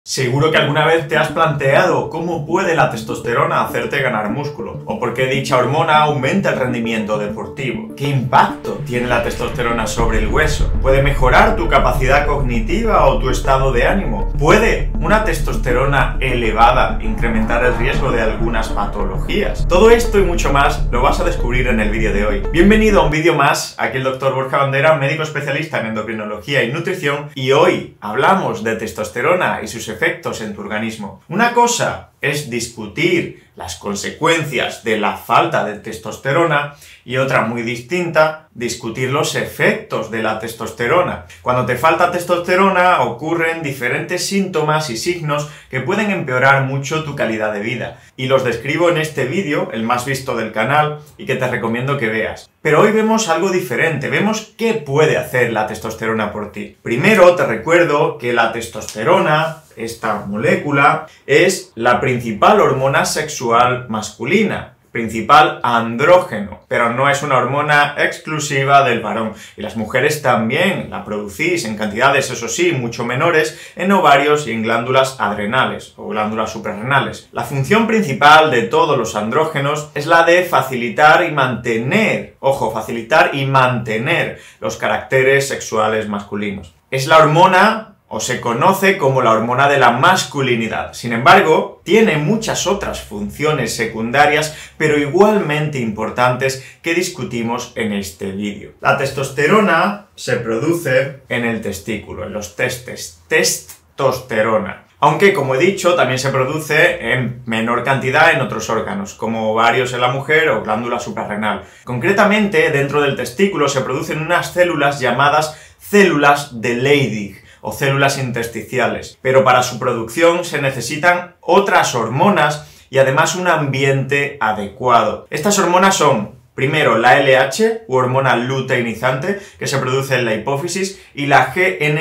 Seguro que alguna vez te has planteado cómo puede la testosterona hacerte ganar músculo, o por qué dicha hormona aumenta el rendimiento deportivo. ¿Qué impacto tiene la testosterona sobre el hueso? ¿Puede mejorar tu capacidad cognitiva o tu estado de ánimo? ¿Puede una testosterona elevada incrementar el riesgo de algunas patologías? Todo esto y mucho más lo vas a descubrir en el vídeo de hoy. Bienvenido a un vídeo más, aquí el Dr. Borja Bandera, médico especialista en endocrinología y nutrición, y hoy hablamos de testosterona y sus efectos en tu organismo. Una cosa es discutir las consecuencias de la falta de testosterona y otra muy distinta, discutir los efectos de la testosterona. Cuando te falta testosterona ocurren diferentes síntomas y signos que pueden empeorar mucho tu calidad de vida. Y los describo en este vídeo, el más visto del canal, y que te recomiendo que veas. Pero hoy vemos algo diferente, vemos qué puede hacer la testosterona por ti. Primero te recuerdo que la testosterona, esta molécula, es la principal hormona sexual masculina, principal andrógeno, pero no es una hormona exclusiva del varón. Y las mujeres también la producís en cantidades, eso sí, mucho menores, en ovarios y en glándulas adrenales o glándulas suprarrenales. La función principal de todos los andrógenos es la de facilitar y mantener, ojo, facilitar y mantener los caracteres sexuales masculinos. Es la hormona, o se conoce como la hormona de la masculinidad. Sin embargo, tiene muchas otras funciones secundarias, pero igualmente importantes, que discutimos en este vídeo. La testosterona se produce en el testículo, en los testes, testosterona. Aunque, como he dicho, también se produce en menor cantidad en otros órganos, como ovarios en la mujer o glándula suprarrenal. Concretamente, dentro del testículo se producen unas células llamadas células de Leydig, o células intersticiales, pero para su producción se necesitan otras hormonas y además un ambiente adecuado. Estas hormonas son, primero, la LH, u hormona luteinizante, que se produce en la hipófisis, y la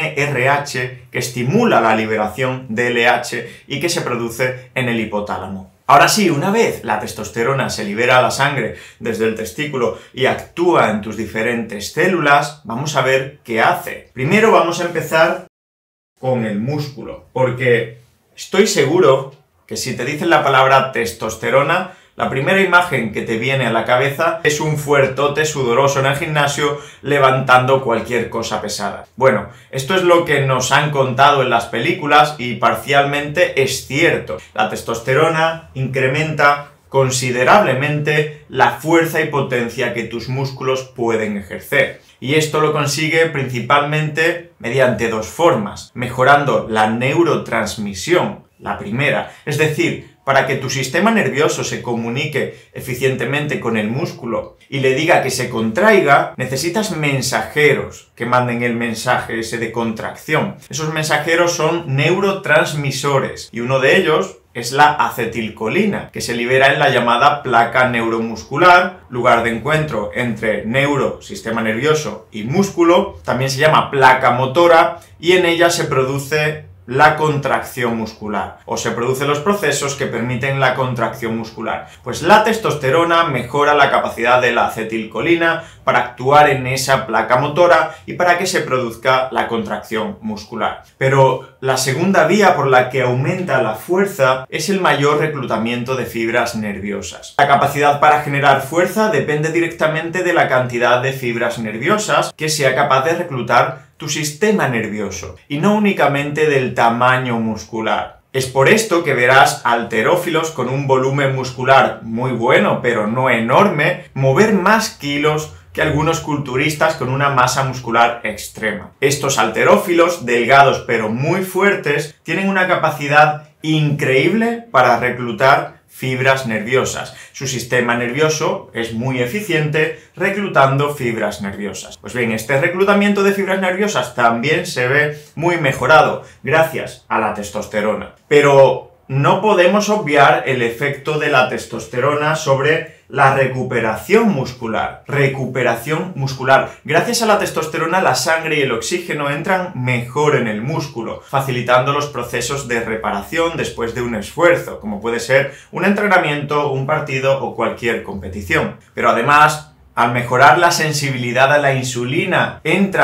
GnRH, que estimula la liberación de LH y que se produce en el hipotálamo. Ahora sí, una vez la testosterona se libera a la sangre desde el testículo y actúa en tus diferentes células, vamos a ver qué hace. Primero vamos a empezar con el músculo, porque estoy seguro que si te dicen la palabra testosterona, la primera imagen que te viene a la cabeza es un fuertote sudoroso en el gimnasio levantando cualquier cosa pesada. Bueno, esto es lo que nos han contado en las películas y parcialmente es cierto. La testosterona incrementa considerablemente la fuerza y potencia que tus músculos pueden ejercer. Y esto lo consigue principalmente mediante dos formas: mejorando la neurotransmisión, la primera, es decir, para que tu sistema nervioso se comunique eficientemente con el músculo y le diga que se contraiga, necesitas mensajeros que manden el mensaje ese de contracción. Esos mensajeros son neurotransmisores y uno de ellos es la acetilcolina, que se libera en la llamada placa neuromuscular, lugar de encuentro entre neuro, sistema nervioso, y músculo. También se llama placa motora y en ella se produce la contracción muscular, o se producen los procesos que permiten la contracción muscular. Pues la testosterona mejora la capacidad de la acetilcolina para actuar en esa placa motora y para que se produzca la contracción muscular. Pero la segunda vía por la que aumenta la fuerza es el mayor reclutamiento de fibras nerviosas. La capacidad para generar fuerza depende directamente de la cantidad de fibras nerviosas que sea capaz de reclutar tu sistema nervioso, y no únicamente del tamaño muscular. Es por esto que verás halterófilos con un volumen muscular muy bueno, pero no enorme, mover más kilos que algunos culturistas con una masa muscular extrema. Estos halterófilos, delgados pero muy fuertes, tienen una capacidad increíble para reclutar fibras nerviosas. Su sistema nervioso es muy eficiente reclutando fibras nerviosas. Pues bien, este reclutamiento de fibras nerviosas también se ve muy mejorado gracias a la testosterona. Pero no podemos obviar el efecto de la testosterona sobre la recuperación muscular. Recuperación muscular. Gracias a la testosterona, la sangre y el oxígeno entran mejor en el músculo, facilitando los procesos de reparación después de un esfuerzo, como puede ser un entrenamiento, un partido o cualquier competición. Pero además, al mejorar la sensibilidad a la insulina, entran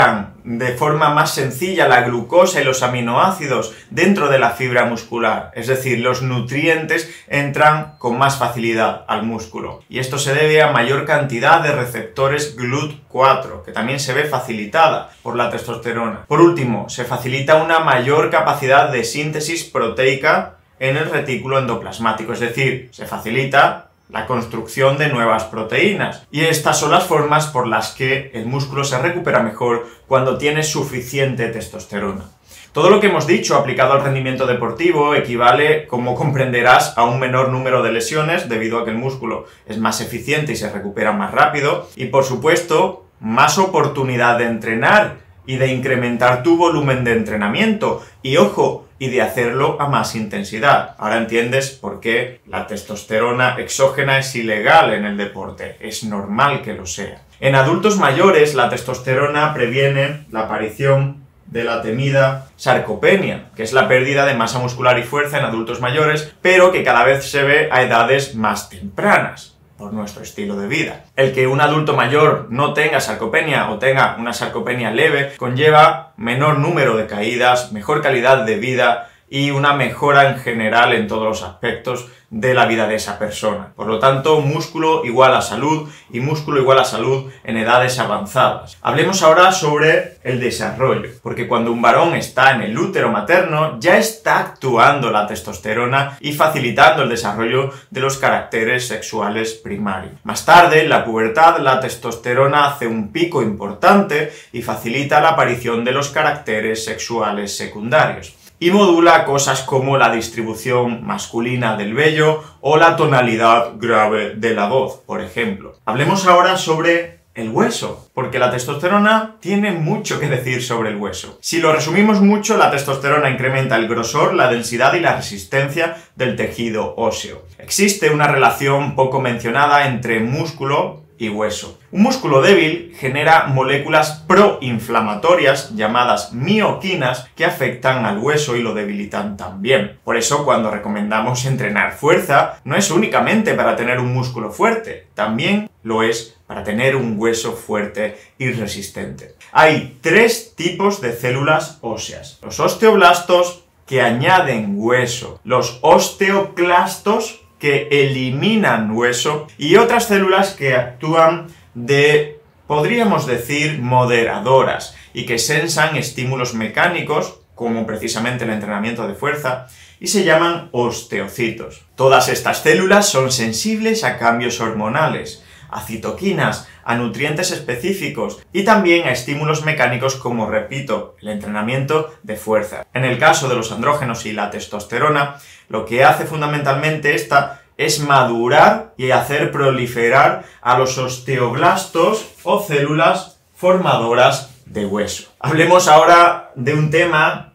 de forma más sencilla la glucosa y los aminoácidos dentro de la fibra muscular, es decir, los nutrientes entran con más facilidad al músculo. Y esto se debe a mayor cantidad de receptores GLUT4, que también se ve facilitada por la testosterona. Por último, se facilita una mayor capacidad de síntesis proteica en el retículo endoplasmático, es decir, se facilita la construcción de nuevas proteínas. Y estas son las formas por las que el músculo se recupera mejor cuando tiene suficiente testosterona. Todo lo que hemos dicho aplicado al rendimiento deportivo equivale, como comprenderás, a un menor número de lesiones debido a que el músculo es más eficiente y se recupera más rápido y, por supuesto, más oportunidad de entrenar y de incrementar tu volumen de entrenamiento y, ojo, y de hacerlo a más intensidad. Ahora entiendes por qué la testosterona exógena es ilegal en el deporte. Es normal que lo sea. En adultos mayores, la testosterona previene la aparición de la temida sarcopenia, que es la pérdida de masa muscular y fuerza en adultos mayores, pero que cada vez se ve a edades más tempranas por nuestro estilo de vida. El que un adulto mayor no tenga sarcopenia o tenga una sarcopenia leve conlleva menor número de caídas, mejor calidad de vida y una mejora en general en todos los aspectos de la vida de esa persona. Por lo tanto, músculo igual a salud y músculo igual a salud en edades avanzadas. Hablemos ahora sobre el desarrollo, porque cuando un varón está en el útero materno ya está actuando la testosterona y facilitando el desarrollo de los caracteres sexuales primarios. Más tarde, en la pubertad, la testosterona hace un pico importante y facilita la aparición de los caracteres sexuales secundarios. Y modula cosas como la distribución masculina del vello o la tonalidad grave de la voz, por ejemplo. Hablemos ahora sobre el hueso, porque la testosterona tiene mucho que decir sobre el hueso. Si lo resumimos mucho, la testosterona incrementa el grosor, la densidad y la resistencia del tejido óseo. Existe una relación poco mencionada entre músculo y hueso. Un músculo débil genera moléculas proinflamatorias llamadas mioquinas que afectan al hueso y lo debilitan también. Por eso, cuando recomendamos entrenar fuerza, no es únicamente para tener un músculo fuerte, también lo es para tener un hueso fuerte y resistente. Hay 3 tipos de células óseas: los osteoblastos, que añaden hueso, los osteoclastos, que eliminan hueso, y otras células que actúan de, podríamos decir, moderadoras y que sensan estímulos mecánicos, como precisamente el entrenamiento de fuerza, y se llaman osteocitos. Todas estas células son sensibles a cambios hormonales, a citoquinas, a nutrientes específicos y también a estímulos mecánicos como, repito, el entrenamiento de fuerza. En el caso de los andrógenos y la testosterona, lo que hace fundamentalmente esta es madurar y hacer proliferar a los osteoblastos o células formadoras de hueso. Hablemos ahora de un tema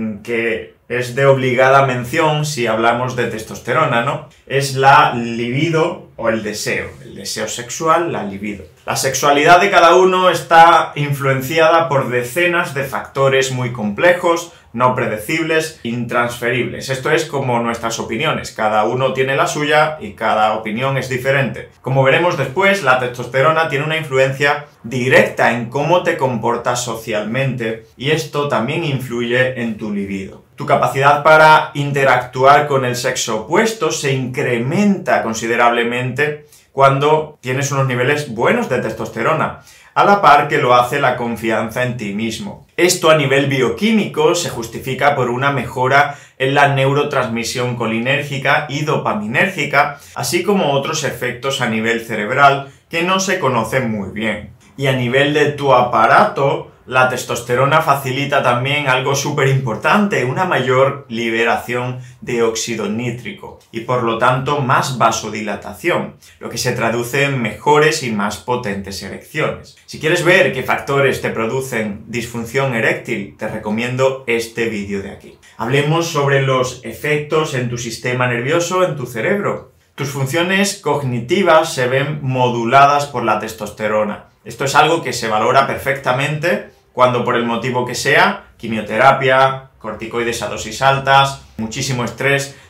que es de obligada mención si hablamos de testosterona, ¿no? Es la libido o el deseo sexual, la libido. La sexualidad de cada uno está influenciada por decenas de factores muy complejos, no predecibles, intransferibles. Esto es como nuestras opiniones, cada uno tiene la suya y cada opinión es diferente. Como veremos después, la testosterona tiene una influencia directa en cómo te comportas socialmente y esto también influye en tu libido. Tu capacidad para interactuar con el sexo opuesto se incrementa considerablemente cuando tienes unos niveles buenos de testosterona, a la par que lo hace la confianza en ti mismo. Esto a nivel bioquímico se justifica por una mejora en la neurotransmisión colinérgica y dopaminérgica, así como otros efectos a nivel cerebral que no se conocen muy bien. Y a nivel de tu aparato, la testosterona facilita también algo súper importante, una mayor liberación de óxido nítrico y por lo tanto más vasodilatación, lo que se traduce en mejores y más potentes erecciones. Si quieres ver qué factores te producen disfunción eréctil, te recomiendo este vídeo de aquí. Hablemos sobre los efectos en tu sistema nervioso, en tu cerebro. Tus funciones cognitivas se ven moduladas por la testosterona. Esto es algo que se valora perfectamente cuando por el motivo que sea, quimioterapia, corticoides a dosis altas, muchísimo estrés,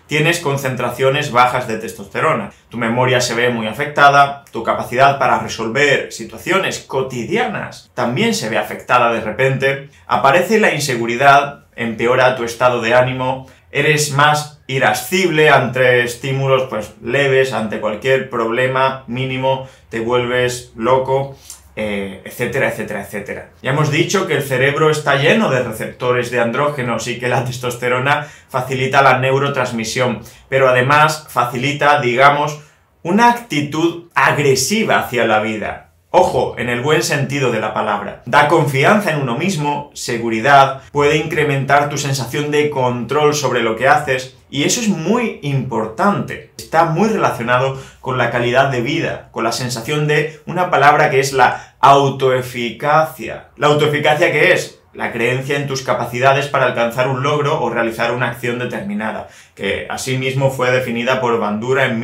tienes concentraciones bajas de testosterona. Tu memoria se ve muy afectada, tu capacidad para resolver situaciones cotidianas también se ve afectada de repente, aparece la inseguridad, empeora tu estado de ánimo, eres más irascible ante estímulos pues leves, ante cualquier problema mínimo, te vuelves loco, etcétera, etcétera, etcétera. Ya hemos dicho que el cerebro está lleno de receptores de andrógenos y que la testosterona facilita la neurotransmisión, pero además facilita, digamos, una actitud agresiva hacia la vida. Ojo, en el buen sentido de la palabra. Da confianza en uno mismo, seguridad, puede incrementar tu sensación de control sobre lo que haces, y eso es muy importante. Está muy relacionado con la calidad de vida, con la sensación de una palabra que es la autoeficacia. ¿La autoeficacia qué es? La creencia en tus capacidades para alcanzar un logro o realizar una acción determinada, que asimismo fue definida por Bandura en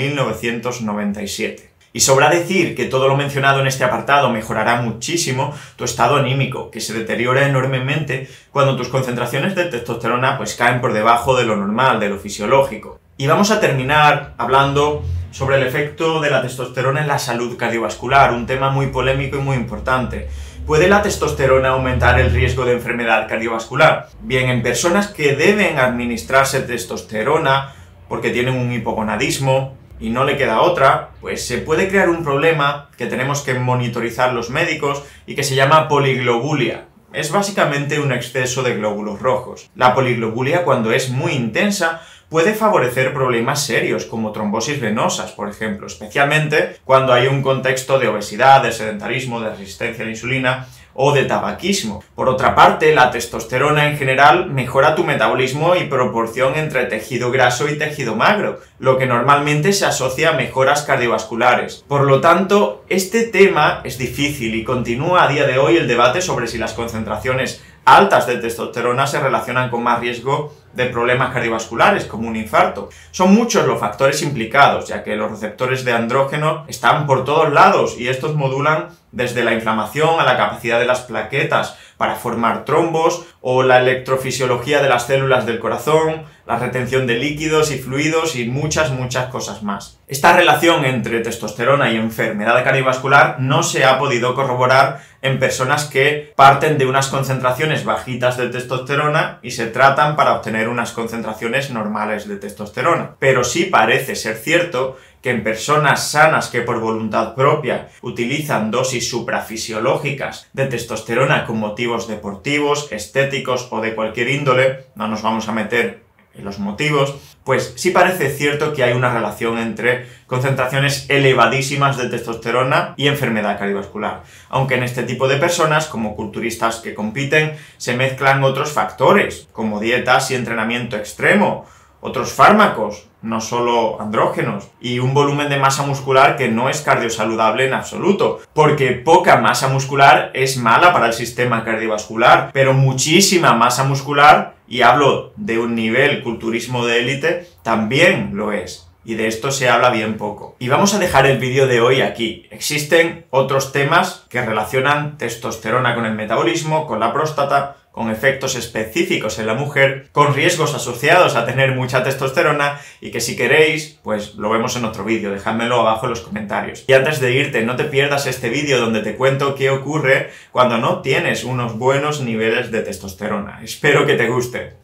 1997. Y sobra decir que todo lo mencionado en este apartado mejorará muchísimo tu estado anímico, que se deteriora enormemente cuando tus concentraciones de testosterona pues caen por debajo de lo normal, de lo fisiológico. Y vamos a terminar hablando sobre el efecto de la testosterona en la salud cardiovascular, un tema muy polémico y muy importante. ¿Puede la testosterona aumentar el riesgo de enfermedad cardiovascular? Bien, en personas que deben administrarse testosterona porque tienen un hipogonadismo, y no le queda otra, pues se puede crear un problema que tenemos que monitorizar los médicos y que se llama poliglobulia. Es básicamente un exceso de glóbulos rojos. La poliglobulia, cuando es muy intensa, puede favorecer problemas serios como trombosis venosas, por ejemplo, especialmente cuando hay un contexto de obesidad, de sedentarismo, de resistencia a la insulina o de tabaquismo. Por otra parte, la testosterona en general mejora tu metabolismo y proporción entre tejido graso y tejido magro, lo que normalmente se asocia a mejoras cardiovasculares. Por lo tanto, este tema es difícil y continúa a día de hoy el debate sobre si las concentraciones altas de testosterona se relacionan con más riesgo de problemas cardiovasculares, como un infarto. Son muchos los factores implicados, ya que los receptores de andrógeno están por todos lados y estos modulan desde la inflamación a la capacidad de las plaquetas para formar trombos, o la electrofisiología de las células del corazón, la retención de líquidos y fluidos y muchas cosas más. Esta relación entre testosterona y enfermedad cardiovascular no se ha podido corroborar en personas que parten de unas concentraciones bajitas de testosterona y se tratan para obtener unas concentraciones normales de testosterona. Pero sí parece ser cierto que en personas sanas que por voluntad propia utilizan dosis suprafisiológicas de testosterona con motivos deportivos, estéticos o de cualquier índole, no nos vamos a meter en los motivos, pues sí parece cierto que hay una relación entre concentraciones elevadísimas de testosterona y enfermedad cardiovascular. Aunque en este tipo de personas, como culturistas que compiten, se mezclan otros factores, como dietas y entrenamiento extremo, otros fármacos, no solo andrógenos, y un volumen de masa muscular que no es cardiosaludable en absoluto, porque poca masa muscular es mala para el sistema cardiovascular, pero muchísima masa muscular, y hablo de un nivel culturismo de élite, también lo es. Y de esto se habla bien poco. Y vamos a dejar el vídeo de hoy aquí. Existen otros temas que relacionan testosterona con el metabolismo, con la próstata, con efectos específicos en la mujer, con riesgos asociados a tener mucha testosterona, y que si queréis, pues lo vemos en otro vídeo, dejádmelo abajo en los comentarios. Y antes de irte, no te pierdas este vídeo donde te cuento qué ocurre cuando no tienes unos buenos niveles de testosterona. Espero que te guste.